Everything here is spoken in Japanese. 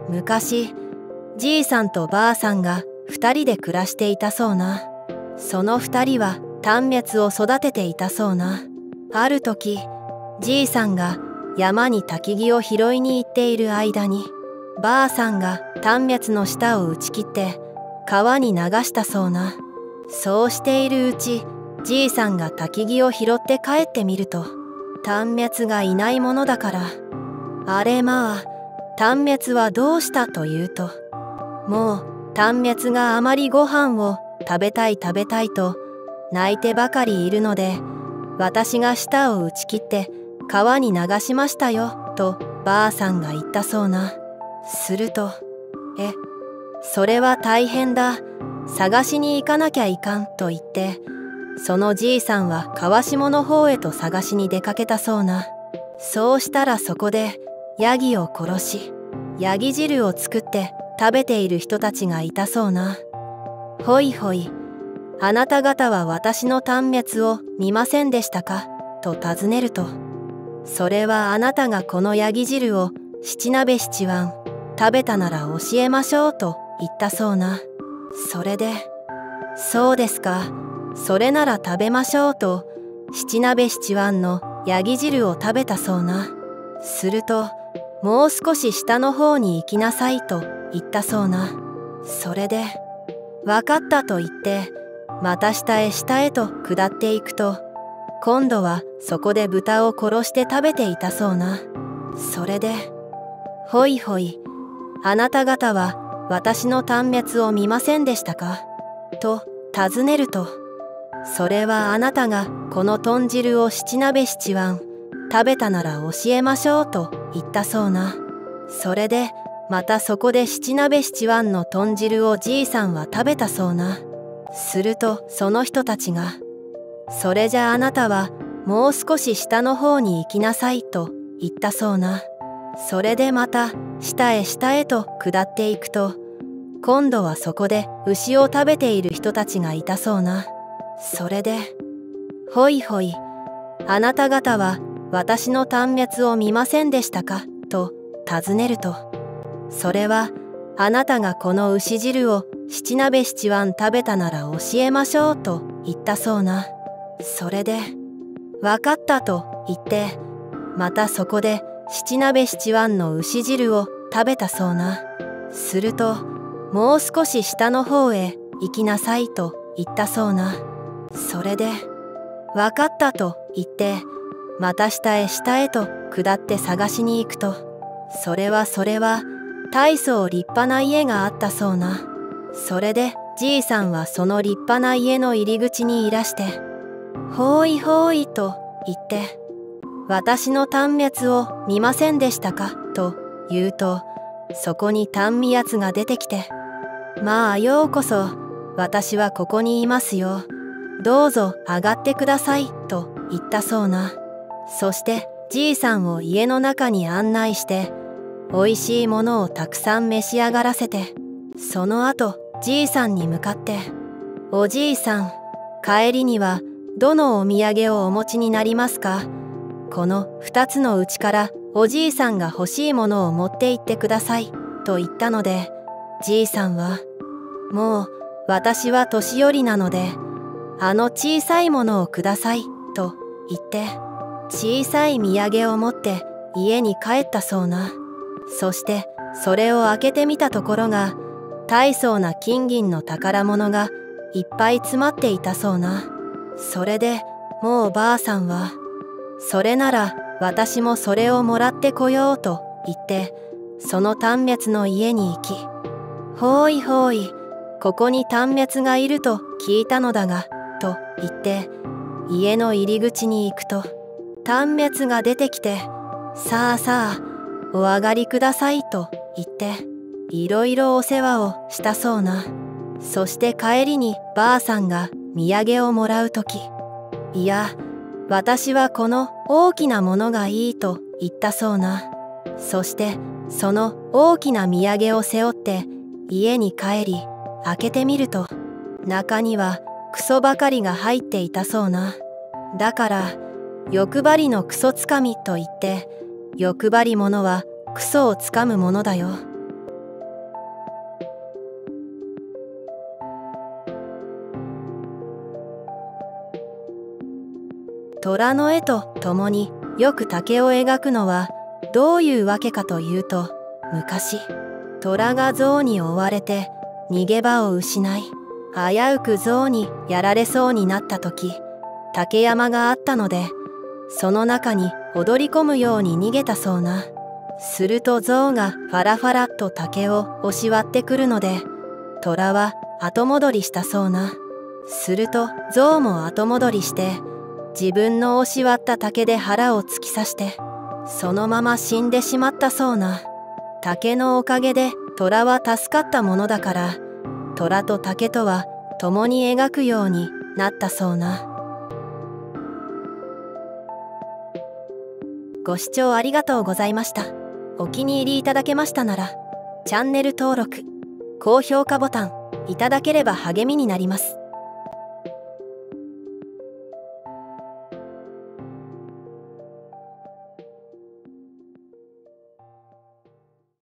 昔、じいさんとばあさんが2人で暮らしていたそうな。その2人は短滅を育てていたそうな。ある時、じいさんが山に焚き木を拾いに行っている間に、ばあさんが短滅の下を打ち切って川に流したそうな。そうしているうち、じいさんが焚き木を拾って帰ってみると、短滅がいないものだから、あれまあ、短滅はどうしたというと、もう短滅があまりご飯を食べたいと泣いてばかりいるので、私が舌を打ち切って川に流しましたよとばあさんが言ったそうな。すると、それは大変だ。探しに行かなきゃいかんと言って、そのじいさんは川下の方へと探しに出かけたそうな。そうしたらそこでヤギを殺し、ヤギ汁を作って食べている人たちがいたそうな。ほいほい、あなた方は私の短滅を見ませんでしたかと尋ねると、それはあなたがこのヤギ汁を七鍋七碗食べたなら教えましょうと言ったそうな。それで、そうですか、それなら食べましょうと七鍋七碗のヤギ汁を食べたそうな。すると、もう少し下の方に行きなさいと言ったそうな。それで、わかったと言ってまた下へと下っていくと、今度はそこで豚を殺して食べていたそうな。それで、ほいほい、あなた方は私の短滅を見ませんでしたかと尋ねると、それはあなたがこの豚汁を七鍋七碗食べたなら教えましょうと言ったそうな。それでまたそこで七鍋七碗の豚汁をじいさんは食べたそうな。するとその人たちが、それじゃあなたはもう少し下の方に行きなさいと言ったそうな。それでまた下へと下っていくと、今度はそこで牛を食べている人たちがいたそうな。それで、ほいほい、あなた方は私の短滅を見ませんでしたかと尋ねると、それはあなたがこの牛汁を七鍋七碗食べたなら教えましょうと言ったそうな。それで、わかったと言ってまたそこで七鍋七碗の牛汁を食べたそうな。すると、もう少し下の方へ行きなさいと言ったそうな。それで、わかったと言ってまた下へと下って探しに行くと、それは大層立派な家があったそうな。それでじいさんはその立派な家の入り口にいらして、ほいほいと言って、私の短滅を見ませんでしたかと言うと、そこに短見やつが出てきて、まあようこそ、私はここにいますよ。どうぞ上がってくださいと言ったそうな。そしてじいさんを家の中に案内して、おいしいものをたくさん召し上がらせて、その後じいさんに向かって、おじいさん、帰りにはどのお土産をお持ちになりますか？この2つのうちからおじいさんが欲しいものを持って行ってくださいと言ったので、じいさんは、もう私は年寄りなので、あの小さいものをくださいと言って、小さい土産を持って家に帰ったそうな。そしてそれを開けてみたところが、大層な金銀の宝物がいっぱい詰まっていたそうな。それでもうばあさんは、それなら私もそれをもらってこようと言って、その短滅の家に行き、ほいほい、ここに短滅がいると聞いたのだが、と言って家の入り口に行くと、短滅が出てきて、さあさあお上がりくださいと言っていろいろお世話をしたそうな。そして帰りにばあさんが土産をもらうとき、いや、私はこの大きなものがいいと言ったそうな。そしてその大きな土産を背負って家に帰り、開けてみると、中にはクソばかりが入っていたそうな。だから欲張りのクソつかみと言って、欲張り者はクソをつかむものだよ。 虎の絵と共によく竹を描くのはどういうわけかというと、昔虎が象に追われて逃げ場を失い、危うく象にやられそうになった時、竹山があったので、その中に踊り込むように逃げたそうな。すると象がファラファラと竹を押し割ってくるので、虎は後戻りしたそうな。すると象も後戻りして、自分の押し割った竹で腹を突き刺して、そのまま死んでしまったそうな。竹のおかげで虎は助かったものだから、虎と竹とは共に描くようになったそうな。ご視聴ありがとうございました。お気に入りいただけましたなら、チャンネル登録、高評価ボタンいただければ励みになります。